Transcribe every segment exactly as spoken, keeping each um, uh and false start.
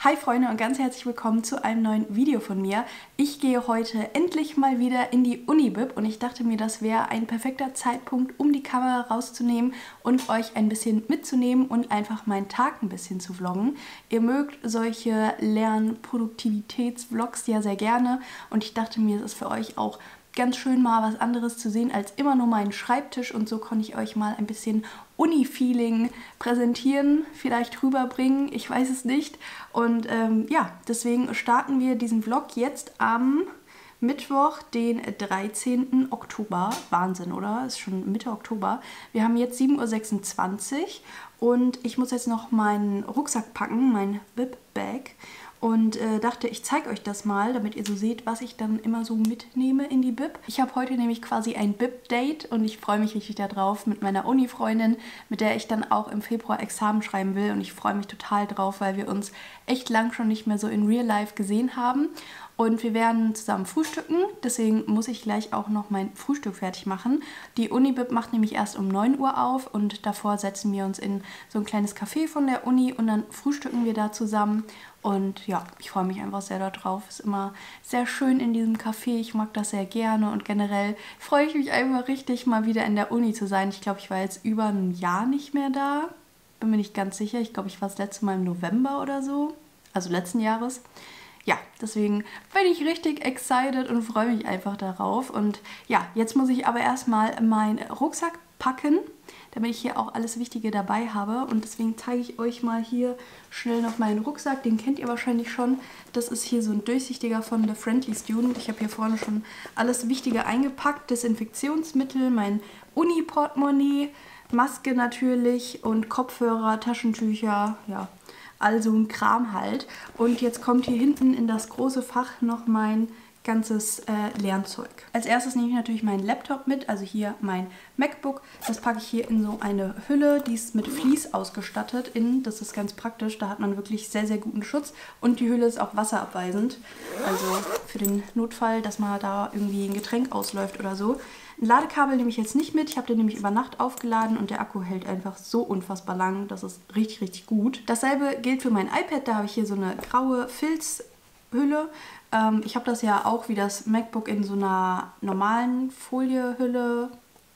Hi Freunde und ganz herzlich willkommen zu einem neuen Video von mir. Ich gehe heute endlich mal wieder in die Uni-Bib und ich dachte mir, das wäre ein perfekter Zeitpunkt, um die Kamera rauszunehmen und euch ein bisschen mitzunehmen und einfach meinen Tag ein bisschen zu vloggen. Ihr mögt solche Lern-Produktivitäts-Vlogs ja sehr gerne und ich dachte mir, es ist für euch auch ganz schön mal was anderes zu sehen als immer nur meinen Schreibtisch und so konnte ich euch mal ein bisschen Uni-Feeling präsentieren, vielleicht rüberbringen, ich weiß es nicht. Und ähm, ja, deswegen starten wir diesen Vlog jetzt am Mittwoch, den dreizehnten Oktober. Wahnsinn, oder? Ist schon Mitte Oktober. Wir haben jetzt sieben Uhr sechsundzwanzig und ich muss jetzt noch meinen Rucksack packen, mein Bib-Bag. Und äh, dachte, ich zeige euch das mal, damit ihr so seht, was ich dann immer so mitnehme in die Bib. Ich habe heute nämlich quasi ein Bib-Date und ich freue mich richtig darauf mit meiner Uni-Freundin, mit der ich dann auch im Februar Examen schreiben will. Und ich freue mich total drauf, weil wir uns echt lang schon nicht mehr so in Real Life gesehen haben. Und wir werden zusammen frühstücken, deswegen muss ich gleich auch noch mein Frühstück fertig machen. Die Uni-Bib macht nämlich erst um neun Uhr auf und davor setzen wir uns in so ein kleines Café von der Uni und dann frühstücken wir da zusammen. Und ja, ich freue mich einfach sehr darauf. Es ist immer sehr schön in diesem Café, ich mag das sehr gerne und generell freue ich mich einfach richtig, mal wieder in der Uni zu sein. Ich glaube, ich war jetzt über ein Jahr nicht mehr da, bin mir nicht ganz sicher. Ich glaube, ich war das letzte Mal im November oder so, also letzten Jahres. Ja, deswegen bin ich richtig excited und freue mich einfach darauf. Und ja, jetzt muss ich aber erstmal meinen Rucksack packen, damit ich hier auch alles Wichtige dabei habe. Und deswegen zeige ich euch mal hier schnell noch meinen Rucksack. Den kennt ihr wahrscheinlich schon. Das ist hier so ein durchsichtiger von The Friendly Student. Ich habe hier vorne schon alles Wichtige eingepackt. Desinfektionsmittel, mein Uni-Portemonnaie, Maske natürlich und Kopfhörer, Taschentücher, ja. Also ein Kram halt. Und jetzt kommt hier hinten in das große Fach noch mein ganzes äh, Lernzeug. Als erstes nehme ich natürlich meinen Laptop mit, also hier mein MacBook. Das packe ich hier in so eine Hülle, die ist mit Vlies ausgestattet innen. Das ist ganz praktisch, da hat man wirklich sehr, sehr guten Schutz. Und die Hülle ist auch wasserabweisend, also für den Notfall, dass mal da irgendwie ein Getränk ausläuft oder so. Ein Ladekabel nehme ich jetzt nicht mit, ich habe den nämlich über Nacht aufgeladen und der Akku hält einfach so unfassbar lang, das ist richtig, richtig gut. Dasselbe gilt für mein iPad, da habe ich hier so eine graue Filzhülle. Ähm, ich habe das ja auch wie das MacBook in so einer normalen Foliehülle,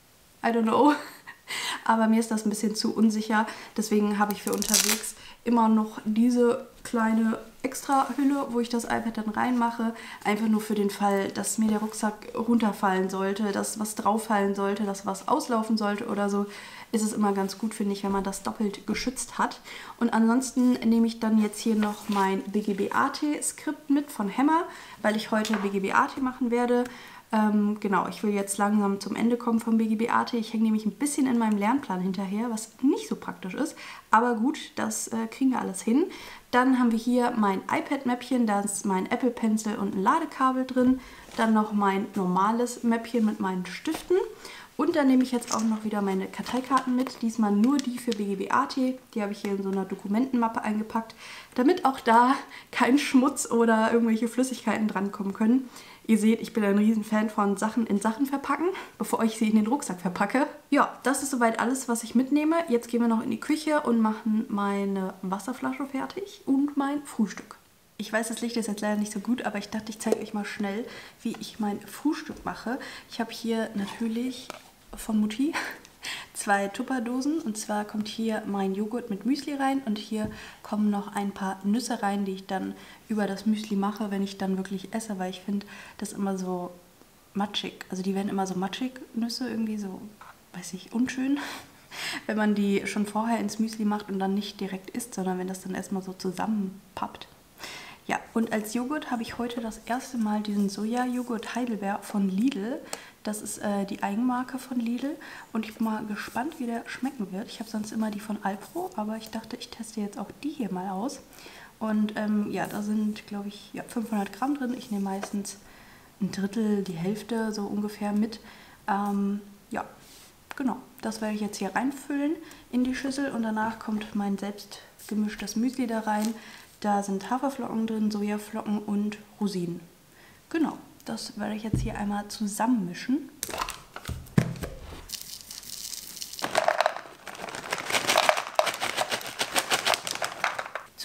I don't know, aber mir ist das ein bisschen zu unsicher, deswegen habe ich für unterwegs immer noch diese kleine Extra-Hülle, wo ich das iPad dann reinmache, einfach nur für den Fall, dass mir der Rucksack runterfallen sollte, dass was drauffallen sollte, dass was auslaufen sollte oder so, ist es immer ganz gut, finde ich, wenn man das doppelt geschützt hat. Und ansonsten nehme ich dann jetzt hier noch mein B G B A T-Skript mit von Hammer, weil ich heute B G B A T machen werde. Ähm, genau, ich will jetzt langsam zum Ende kommen vom B G B A T. Ich hänge nämlich ein bisschen in meinem Lernplan hinterher, was nicht so praktisch ist. Aber gut, das äh, kriegen wir alles hin. Dann haben wir hier mein iPad-Mäppchen, da ist mein Apple Pencil und ein Ladekabel drin. Dann noch mein normales Mäppchen mit meinen Stiften. Und dann nehme ich jetzt auch noch wieder meine Karteikarten mit. Diesmal nur die für B G B A T. Die habe ich hier in so einer Dokumentenmappe eingepackt, damit auch da kein Schmutz oder irgendwelche Flüssigkeiten drankommen können. Ihr seht, ich bin ein riesen Fan von Sachen in Sachen verpacken, bevor ich sie in den Rucksack verpacke. Ja, das ist soweit alles, was ich mitnehme. Jetzt gehen wir noch in die Küche und machen meine Wasserflasche fertig und mein Frühstück. Ich weiß, das Licht ist jetzt leider nicht so gut, aber ich dachte, ich zeige euch mal schnell, wie ich mein Frühstück mache. Ich habe hier natürlich von Mutti zwei Tupperdosen und zwar kommt hier mein Joghurt mit Müsli rein und hier kommen noch ein paar Nüsse rein, die ich dann über das Müsli mache, wenn ich dann wirklich esse, weil ich finde das immer so matschig. Also die werden immer so matschig, Nüsse, irgendwie so, weiß ich, unschön, wenn man die schon vorher ins Müsli macht und dann nicht direkt isst, sondern wenn das dann erstmal so zusammenpappt. Ja, und als Joghurt habe ich heute das erste Mal diesen Soja-Joghurt Heidelbeer von Lidl. Das ist äh, die Eigenmarke von Lidl und ich bin mal gespannt, wie der schmecken wird. Ich habe sonst immer die von Alpro, aber ich dachte, ich teste jetzt auch die hier mal aus. Und ähm, ja, da sind, glaube ich, ja, fünfhundert Gramm drin. Ich nehme meistens ein Drittel, die Hälfte so ungefähr mit. Ähm, ja, genau. Das werde ich jetzt hier reinfüllen in die Schüssel und danach kommt mein selbst gemischtes Müsli da rein. Da sind Haferflocken drin, Sojaflocken und Rosinen. Genau, das werde ich jetzt hier einmal zusammenmischen.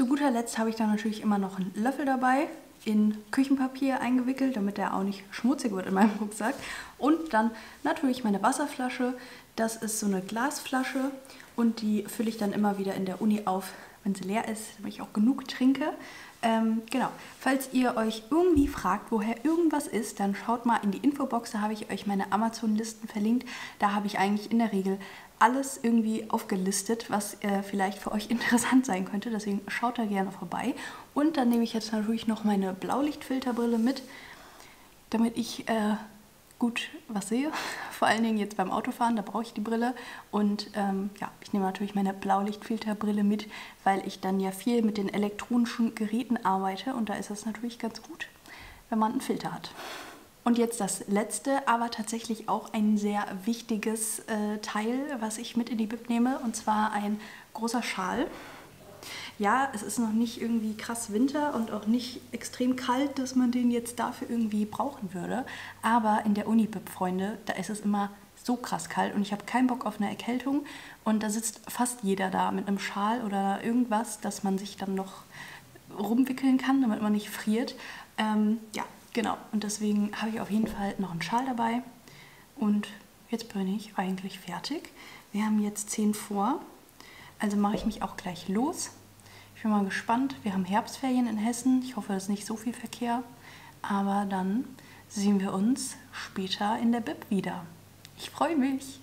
Zu guter Letzt habe ich dann natürlich immer noch einen Löffel dabei, in Küchenpapier eingewickelt, damit der auch nicht schmutzig wird in meinem Rucksack. Und dann natürlich meine Wasserflasche. Das ist so eine Glasflasche und die fülle ich dann immer wieder in der Uni auf, wenn sie leer ist, damit ich auch genug trinke. Ähm, genau, falls ihr euch irgendwie fragt, woher irgendwas ist, dann schaut mal in die Infobox, da habe ich euch meine Amazon-Listen verlinkt. Da habe ich eigentlich in der Regel alles irgendwie aufgelistet, was äh, vielleicht für euch interessant sein könnte. Deswegen schaut da gerne vorbei. Und dann nehme ich jetzt natürlich noch meine Blaulichtfilterbrille mit, damit ich äh, gut was sehe. Vor allen Dingen jetzt beim Autofahren, da brauche ich die Brille. Und ähm, ja, ich nehme natürlich meine Blaulichtfilterbrille mit, weil ich dann ja viel mit den elektronischen Geräten arbeite. Und da ist es natürlich ganz gut, wenn man einen Filter hat. Und jetzt das letzte, aber tatsächlich auch ein sehr wichtiges äh, Teil, was ich mit in die Bib nehme, und zwar ein großer Schal. Ja, es ist noch nicht irgendwie krass Winter und auch nicht extrem kalt, dass man den jetzt dafür irgendwie brauchen würde. Aber in der Uni-Bib, Freunde, da ist es immer so krass kalt und ich habe keinen Bock auf eine Erkältung. Und da sitzt fast jeder da mit einem Schal oder irgendwas, dass man sich dann noch rumwickeln kann, damit man nicht friert. Ähm, ja. Genau, und deswegen habe ich auf jeden Fall noch einen Schal dabei und jetzt bin ich eigentlich fertig. Wir haben jetzt zehn vor, also mache ich mich auch gleich los. Ich bin mal gespannt, wir haben Herbstferien in Hessen, ich hoffe, es ist nicht so viel Verkehr, aber dann sehen wir uns später in der Bib wieder. Ich freue mich!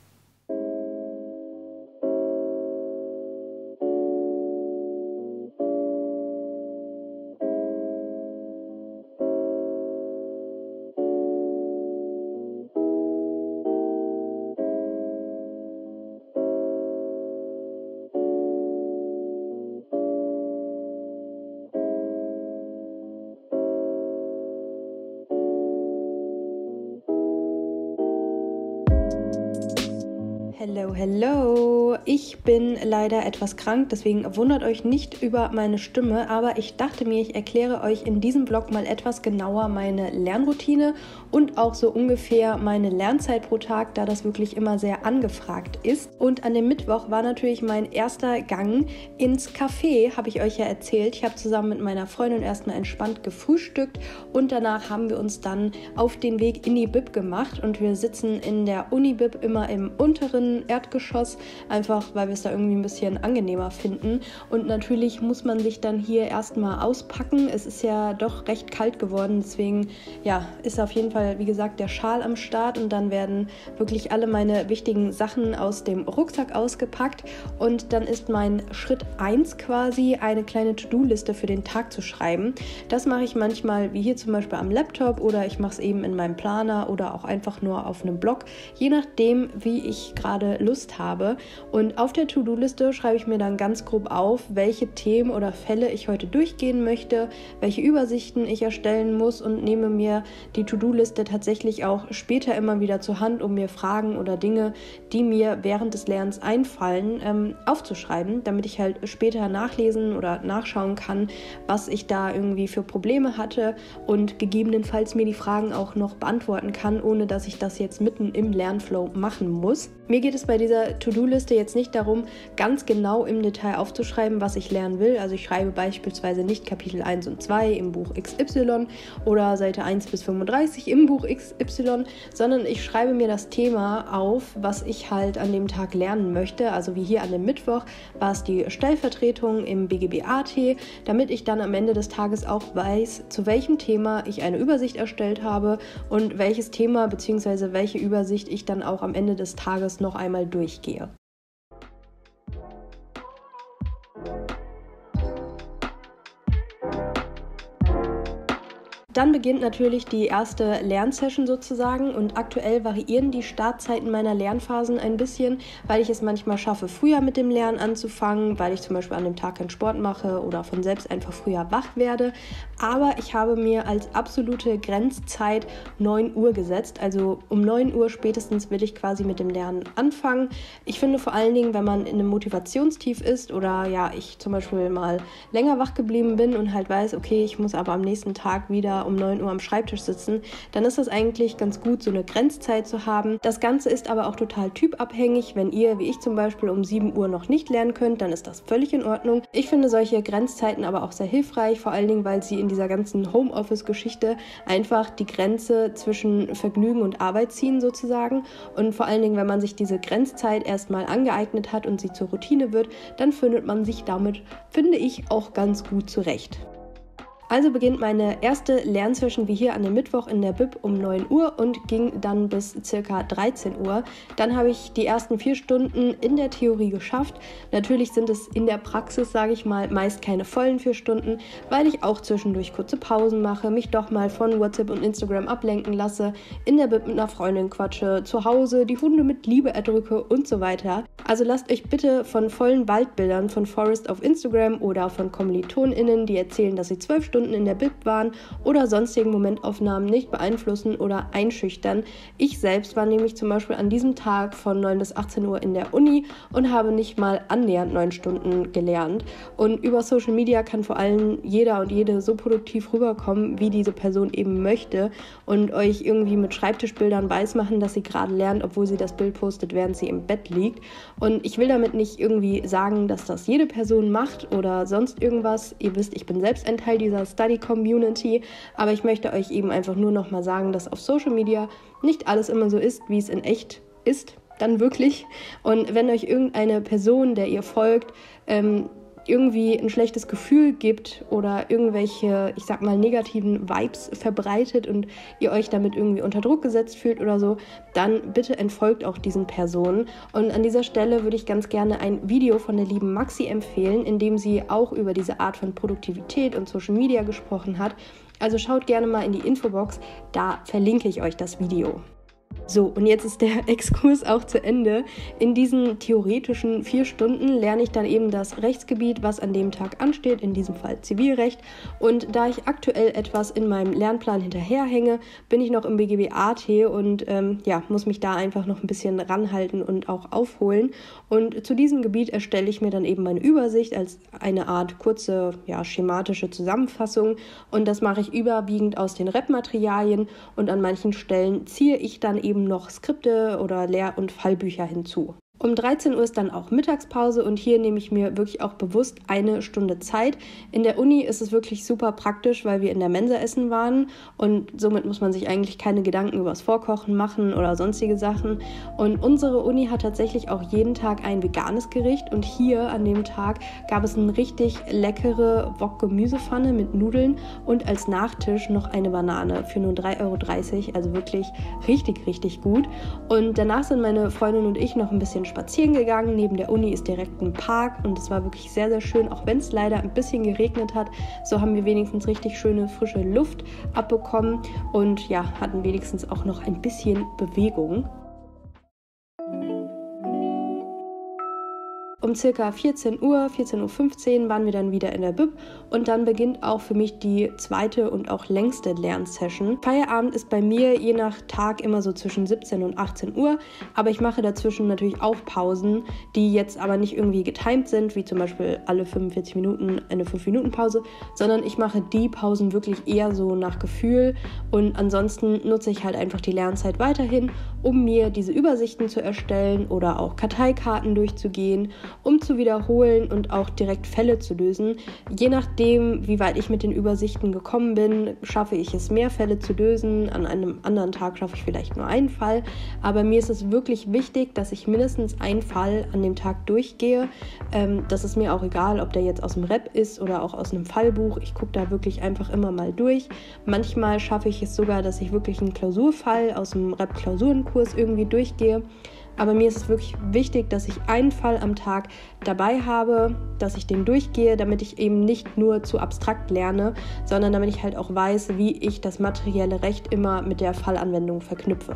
Hello, hello! Ich bin leider etwas krank, deswegen wundert euch nicht über meine Stimme, aber ich dachte mir, ich erkläre euch in diesem Vlog mal etwas genauer meine Lernroutine und auch so ungefähr meine Lernzeit pro Tag, da das wirklich immer sehr angefragt ist. Und an dem Mittwoch war natürlich mein erster Gang ins Café, habe ich euch ja erzählt. Ich habe zusammen mit meiner Freundin erstmal entspannt gefrühstückt und danach haben wir uns dann auf den Weg in die Bib gemacht und wir sitzen in der Uni-Bib immer im unteren Erdgeschoss, einfach weil wir es da irgendwie ein bisschen angenehmer finden. Und natürlich muss man sich dann hier erstmal auspacken. Es ist ja doch recht kalt geworden, deswegen ja, ist auf jeden Fall, wie gesagt, der Schal am Start und dann werden wirklich alle meine wichtigen Sachen aus dem Rucksack ausgepackt und dann ist mein Schritt eins quasi eine kleine To-Do-Liste für den Tag zu schreiben. Das mache ich manchmal, wie hier zum Beispiel am Laptop, oder ich mache es eben in meinem Planer oder auch einfach nur auf einem Blog, je nachdem, wie ich gerade Lust habe. Und auf der To-Do-Liste schreibe ich mir dann ganz grob auf, welche Themen oder Fälle ich heute durchgehen möchte, welche Übersichten ich erstellen muss und nehme mir die To-Do-Liste tatsächlich auch später immer wieder zur Hand, um mir Fragen oder Dinge, die mir während des Lernens einfallen, ähm, aufzuschreiben, damit ich halt später nachlesen oder nachschauen kann, was ich da irgendwie für Probleme hatte und gegebenenfalls mir die Fragen auch noch beantworten kann, ohne dass ich das jetzt mitten im Lernflow machen muss. Mir geht es bei dieser To-Do-Liste jetzt nicht darum, ganz genau im Detail aufzuschreiben, was ich lernen will. Also ich schreibe beispielsweise nicht Kapitel eins und zwei im Buch X Y oder Seite eins bis fünfunddreißig im Buch X Y, sondern ich schreibe mir das Thema auf, was ich halt an dem Tag lernen möchte. Also wie hier an dem Mittwoch war es die Stellvertretung im B G B A T, damit ich dann am Ende des Tages auch weiß, zu welchem Thema ich eine Übersicht erstellt habe und welches Thema bzw. welche Übersicht ich dann auch am Ende des Tages noch einmal durchgehe. Dann beginnt natürlich die erste Lernsession sozusagen und aktuell variieren die Startzeiten meiner Lernphasen ein bisschen, weil ich es manchmal schaffe, früher mit dem Lernen anzufangen, weil ich zum Beispiel an dem Tag keinen Sport mache oder von selbst einfach früher wach werde. Aber ich habe mir als absolute Grenzzeit neun Uhr gesetzt, also um neun Uhr spätestens will ich quasi mit dem Lernen anfangen. Ich finde vor allen Dingen, wenn man in einem Motivationstief ist oder ja, ich zum Beispiel mal länger wach geblieben bin und halt weiß, okay, ich muss aber am nächsten Tag wieder um neun Uhr am Schreibtisch sitzen, dann ist das eigentlich ganz gut, so eine Grenzzeit zu haben. Das Ganze ist aber auch total typabhängig. Wenn ihr, wie ich zum Beispiel, um sieben Uhr noch nicht lernen könnt, dann ist das völlig in Ordnung. Ich finde solche Grenzzeiten aber auch sehr hilfreich, vor allen Dingen, weil sie in dieser ganzen Homeoffice-Geschichte einfach die Grenze zwischen Vergnügen und Arbeit ziehen sozusagen. Und vor allen Dingen, wenn man sich diese Grenzzeit erstmal angeeignet hat und sie zur Routine wird, dann findet man sich damit, finde ich, auch ganz gut zurecht. Also beginnt meine erste Lernsession wie hier an dem Mittwoch in der Bib um neun Uhr und ging dann bis circa dreizehn Uhr. Dann habe ich die ersten vier Stunden in der Theorie geschafft. Natürlich sind es in der Praxis, sage ich mal, meist keine vollen vier Stunden, weil ich auch zwischendurch kurze Pausen mache, mich doch mal von WhatsApp und Instagram ablenken lasse, in der Bib mit einer Freundin quatsche, zu Hause die Hunde mit Liebe erdrücke und so weiter. Also lasst euch bitte von vollen Waldbildern von Forest auf Instagram oder von KommilitonInnen, die erzählen, dass sie zwölf Stunden in der Bib waren oder sonstigen Momentaufnahmen nicht beeinflussen oder einschüchtern. Ich selbst war nämlich zum Beispiel an diesem Tag von neun bis achtzehn Uhr in der Uni und habe nicht mal annähernd neun Stunden gelernt. Und über Social Media kann vor allem jeder und jede so produktiv rüberkommen, wie diese Person eben möchte und euch irgendwie mit Schreibtischbildern weismachen, dass sie gerade lernt, obwohl sie das Bild postet, während sie im Bett liegt. Und ich will damit nicht irgendwie sagen, dass das jede Person macht oder sonst irgendwas. Ihr wisst, ich bin selbst ein Teil dieser Study-Community, aber ich möchte euch eben einfach nur nochmal sagen, dass auf Social Media nicht alles immer so ist, wie es in echt ist, dann wirklich. Und wenn euch irgendeine Person, der ihr folgt, ähm, irgendwie ein schlechtes Gefühl gibt oder irgendwelche, ich sag mal, negativen Vibes verbreitet und ihr euch damit irgendwie unter Druck gesetzt fühlt oder so, dann bitte entfolgt auch diesen Personen. Und an dieser Stelle würde ich ganz gerne ein Video von der lieben Maxi empfehlen, in dem sie auch über diese Art von Produktivität und Social Media gesprochen hat. Also schaut gerne mal in die Infobox, da verlinke ich euch das Video. So, und jetzt ist der Exkurs auch zu Ende. In diesen theoretischen vier Stunden lerne ich dann eben das Rechtsgebiet, was an dem Tag ansteht, in diesem Fall Zivilrecht. Und da ich aktuell etwas in meinem Lernplan hinterherhänge, bin ich noch im B G B A T und ähm, ja, muss mich da einfach noch ein bisschen ranhalten und auch aufholen. Und zu diesem Gebiet erstelle ich mir dann eben meine Übersicht als eine Art kurze, ja, schematische Zusammenfassung. Und das mache ich überwiegend aus den Rep-Materialien und an manchen Stellen ziehe ich dann eben noch Skripte oder Lehr- und Fallbücher hinzu. Um dreizehn Uhr ist dann auch Mittagspause und hier nehme ich mir wirklich auch bewusst eine Stunde Zeit. In der Uni ist es wirklich super praktisch, weil wir in der Mensa essen waren und somit muss man sich eigentlich keine Gedanken über das Vorkochen machen oder sonstige Sachen. Und unsere Uni hat tatsächlich auch jeden Tag ein veganes Gericht und hier an dem Tag gab es eine richtig leckere Wok-Gemüsepfanne mit Nudeln und als Nachtisch noch eine Banane für nur drei Euro dreißig, also wirklich richtig, richtig gut. Und danach sind meine Freundin und ich noch ein bisschen spazieren gegangen. Neben der Uni ist direkt ein Park und es war wirklich sehr, sehr schön, auch wenn es leider ein bisschen geregnet hat. So haben wir wenigstens richtig schöne, frische Luft abbekommen und ja, hatten wenigstens auch noch ein bisschen Bewegung. Um circa vierzehn Uhr, vierzehn Uhr fünfzehn waren wir dann wieder in der Bib und dann beginnt auch für mich die zweite und auch längste Lernsession. Feierabend ist bei mir je nach Tag immer so zwischen siebzehn und achtzehn Uhr, aber ich mache dazwischen natürlich auch Pausen, die jetzt aber nicht irgendwie getimed sind, wie zum Beispiel alle fünfundvierzig Minuten eine fünf Minuten Pause, sondern ich mache die Pausen wirklich eher so nach Gefühl und ansonsten nutze ich halt einfach die Lernzeit weiterhin, um mir diese Übersichten zu erstellen oder auch Karteikarten durchzugehen, um zu wiederholen und auch direkt Fälle zu lösen. Je nachdem, wie weit ich mit den Übersichten gekommen bin, schaffe ich es, mehr Fälle zu lösen. An einem anderen Tag schaffe ich vielleicht nur einen Fall. Aber mir ist es wirklich wichtig, dass ich mindestens einen Fall an dem Tag durchgehe. Ähm, das ist mir auch egal, ob der jetzt aus dem Rep ist oder auch aus einem Fallbuch. Ich gucke da wirklich einfach immer mal durch. Manchmal schaffe ich es sogar, dass ich wirklich einen Klausurfall aus dem Rep-Klausurenkurs irgendwie durchgehe. Aber mir ist es wirklich wichtig, dass ich einen Fall am Tag dabei habe, dass ich den durchgehe, damit ich eben nicht nur zu abstrakt lerne, sondern damit ich halt auch weiß, wie ich das materielle Recht immer mit der Fallanwendung verknüpfe.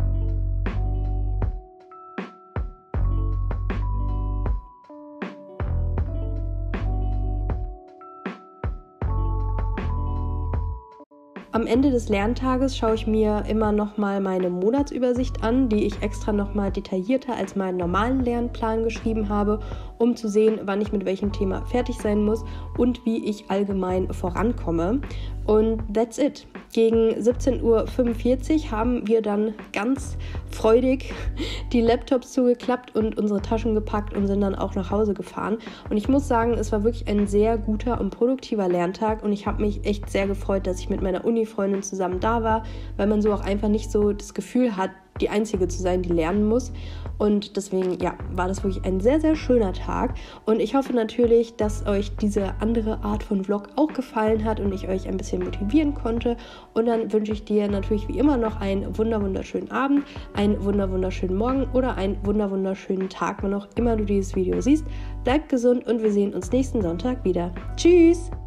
Am Ende des Lerntages schaue ich mir immer nochmal meine Monatsübersicht an, die ich extra nochmal detaillierter als meinen normalen Lernplan geschrieben habe, um zu sehen, wann ich mit welchem Thema fertig sein muss und wie ich allgemein vorankomme. Und that's it. Gegen siebzehn Uhr fünfundvierzig haben wir dann ganz freudig die Laptops zugeklappt und unsere Taschen gepackt und sind dann auch nach Hause gefahren. Und ich muss sagen, es war wirklich ein sehr guter und produktiver Lerntag und ich habe mich echt sehr gefreut, dass ich mit meiner Uni-Freundin zusammen da war, weil man so auch einfach nicht so das Gefühl hat, die Einzige zu sein, die lernen muss. Und deswegen, ja, war das wirklich ein sehr, sehr schöner Tag. Und ich hoffe natürlich, dass euch diese andere Art von Vlog auch gefallen hat und ich euch ein bisschen motivieren konnte. Und dann wünsche ich dir natürlich wie immer noch einen wunder wunderschönen Abend, einen wunder wunderschönen Morgen oder einen wunder wunderschönen Tag, wann auch immer du dieses Video siehst. Bleibt gesund und wir sehen uns nächsten Sonntag wieder. Tschüss!